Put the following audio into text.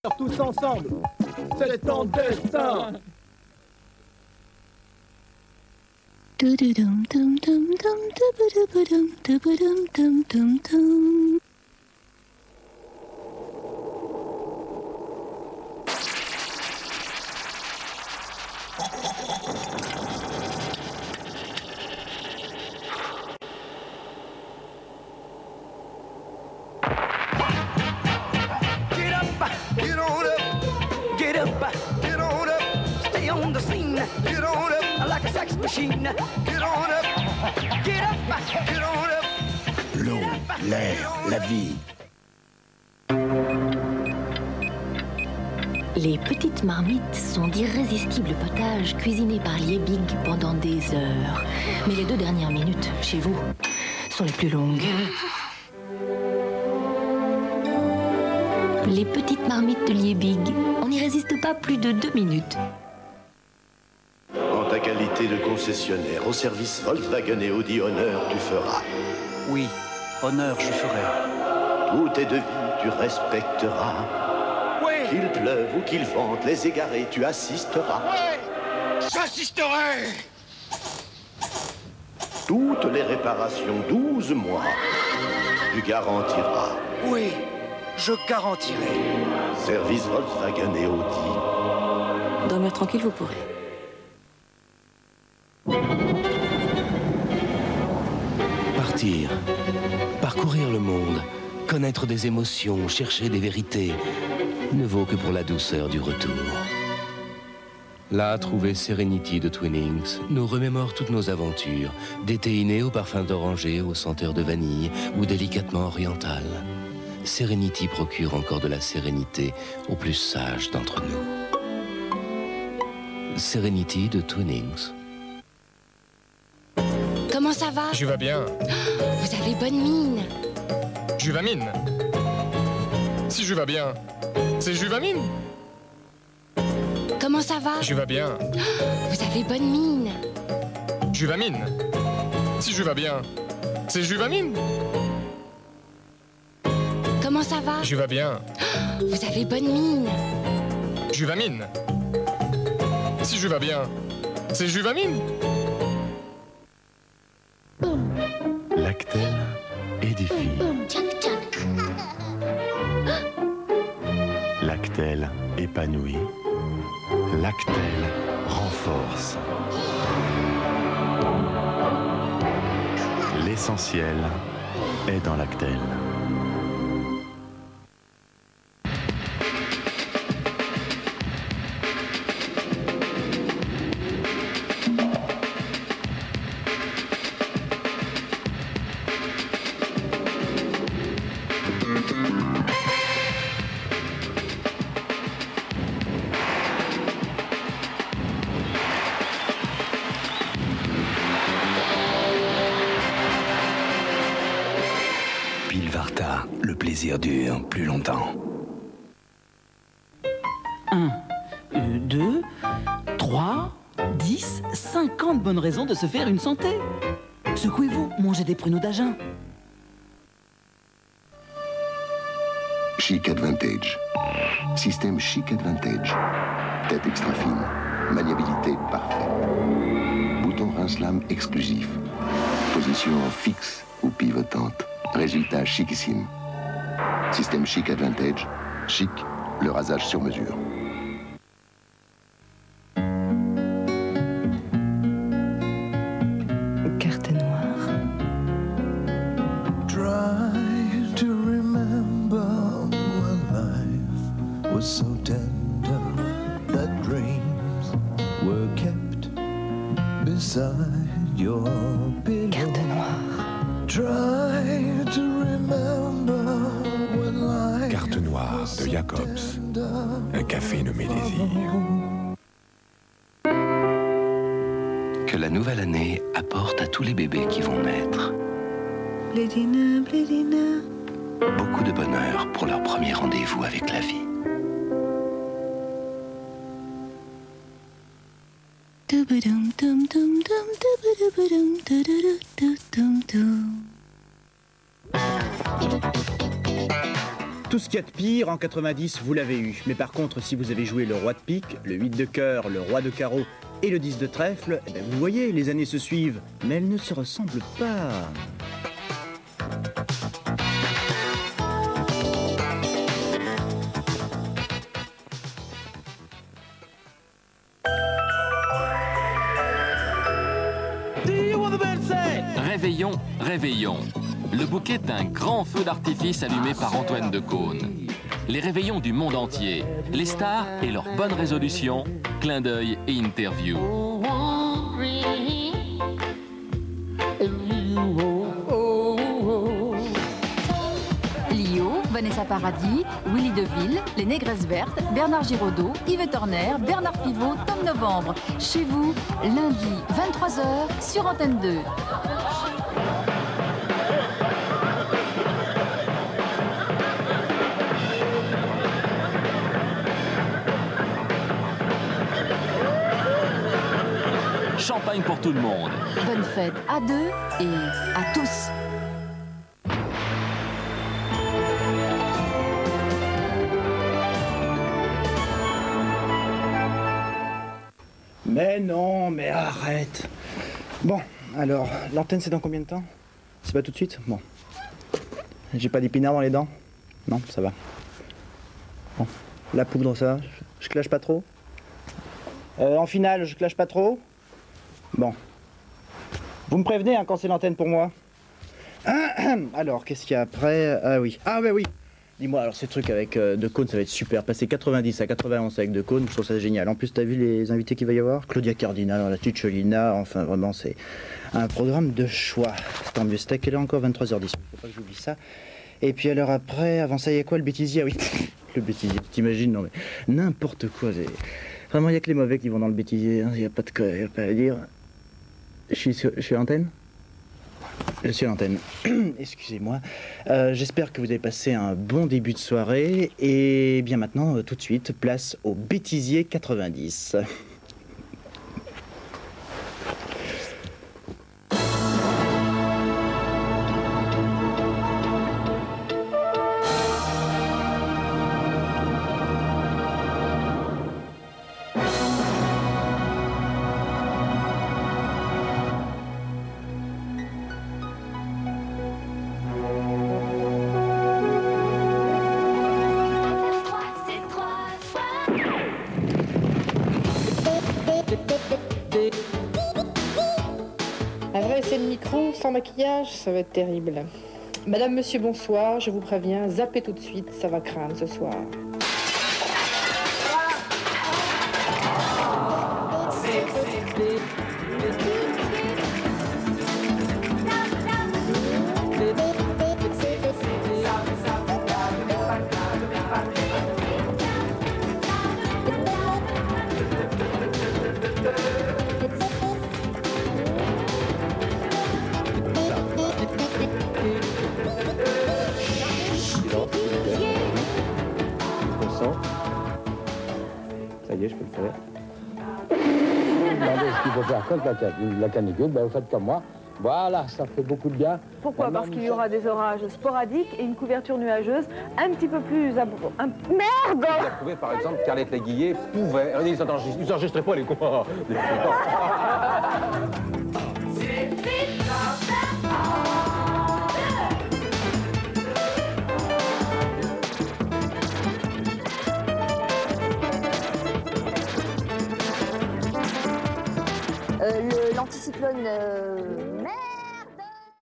tous ensemble, c'est ton destin. L'eau, l'air, la vie. Les petites marmites sont d'irrésistibles potages cuisinés par Liebig pendant des heures. Mais les 2 dernières minutes, chez vous, sont les plus longues. Les petites marmites de Liebig, on n'y résiste pas plus de 2 minutes. En ta qualité de concessionnaire au service Volkswagen et Audi Honneur, tu feras. Oui, honneur, je ferai. Tous tes devis, tu respecteras. Oui. Qu'il pleuve ou qu'il vente, les égarés, tu assisteras. Oui, j'assisterai. Toutes les réparations, 12 mois, tu garantiras. Oui, je garantirai. Service Volkswagen et Audi. Dormir tranquille, vous pourrez. Partir, parcourir le monde, connaître des émotions, chercher des vérités, ne vaut que pour la douceur du retour. Là, trouver Serenity de Twinings nous remémore toutes nos aventures, d'été inné aux parfums d'oranger, aux senteurs de vanille ou délicatement orientales. Serenity procure encore de la sérénité aux plus sages d'entre nous. Serenity de Twinings. Comment ça va? Je vais bien. Vous avez bonne mine. Juvamine. Si je vais bien, c'est Juvamine. Comment ça va? Je vais bien. Vous avez bonne mine. Juvamine. Si je vais bien, c'est Juvamine. Comment ça va? Je vais bien. Vous avez bonne mine. Juvamine. Si je vais bien, c'est Juvamine. Lactel édifie. Lactel épanouit. Lactel renforce. L'essentiel est dans Lactel. Pilvarta, le plaisir dure plus longtemps. 1, 2, 3, 10, 50 bonnes raisons de se faire une santé. Secouez-vous, mangez des pruneaux d'Agen. Chic Advantage. Système Chic Advantage. Tête extra fine. Maniabilité parfaite. Bouton rince-lame exclusif. Position fixe ou pivotante. Résultat chicissime. Système Chic Advantage. Chic, le rasage sur mesure. Carte noire. Try to remember when life was so tender that dreams were kept beside your pillow. Carte noire. Try to remember when life Carte noire de Jacobs. Un café nommé Désir. Que la nouvelle année apporte à tous les bébés qui vont naître beaucoup de bonheur pour leur premier rendez-vous avec la vie. Tout ce qu'il y a de pire en 90, vous l'avez eu. Mais par contre, si vous avez joué le roi de pique, le 8 de cœur, le roi de carreau et le 10 de trèfle, eh ben vous voyez, les années se suivent, mais elles ne se ressemblent pas. Réveillon, réveillon. Le bouquet d'un grand feu d'artifice allumé par Antoine Decaune. Les réveillons du monde entier, les stars et leurs bonnes résolutions, clin d'œil et interview. Lio, Vanessa Paradis, Willy Deville, Les Négresses Vertes, Bernard Giraudot, Yves Torner, Bernard Pivot, Tom Novembre. Chez vous, lundi, 23h, sur Antenne 2. Champagne pour tout le monde. Bonne fête à deux et à tous. Mais non, mais arrête. Bon, alors, l'antenne c'est dans combien de temps? C'est pas tout de suite? Bon. J'ai pas d'épinards dans les dents? Non, ça va. Bon. La poudre, ça, je clash pas trop? En finale, je clash pas trop? Bon. Vous me prévenez hein, quand c'est l'antenne pour moi. Alors, qu'est-ce qu'il y a après? Ah oui. Ah bah oui. Dis-moi, alors ces trucs avec Decaune, ça va être super. Passer 90 à 91 avec Decaune, je trouve ça génial. En plus, t'as vu les invités qu'il va y avoir? Claudia Cardinal, la Tucciolina, enfin vraiment, c'est un programme de choix. Tant mieux, c'est à quelle heure encore? 23h10. Faut pas que j'oublie ça. Et puis alors après, avant ça, il y a quoi? Le bêtisier? Ah oui, le bêtisier, t'imagines? Non mais, n'importe quoi. Vraiment, il n'y a que les mauvais qui vont dans le bêtisier. Il n'y a pas de quoi, y a pas à dire. Je suis à l'antenne? Je suis à l'antenne. Excusez-moi. J'espère que vous avez passé un bon début de soirée. Et bien maintenant, tout de suite, place au bêtisier 90. Adresser le micro sans maquillage, ça va être terrible. Madame, monsieur, bonsoir, je vous préviens, zappez tout de suite, ça va craindre ce soir. Ça y est, je peux le faire. Demandez ce qu'il faut faire contre la canicule, ben vous faites comme moi. Voilà, ça fait beaucoup de bien. Pourquoi? Parce qu'il y aura des orages sporadiques et une couverture nuageuse un petit peu plus... Merde! Vous avez trouvé, par exemple, qu'Arlette Laguillet pouvait... Ils n'enregistraient pas les copains. L'anticyclone... merde.